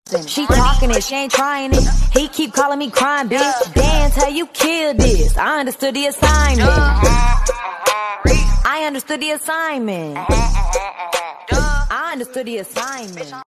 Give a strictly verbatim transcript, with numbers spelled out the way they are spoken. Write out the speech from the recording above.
She talking it, she ain't trying it. He keep calling me crying, bitch. Dance how you kill this. I understood the assignment. I understood the assignment. I understood the assignment.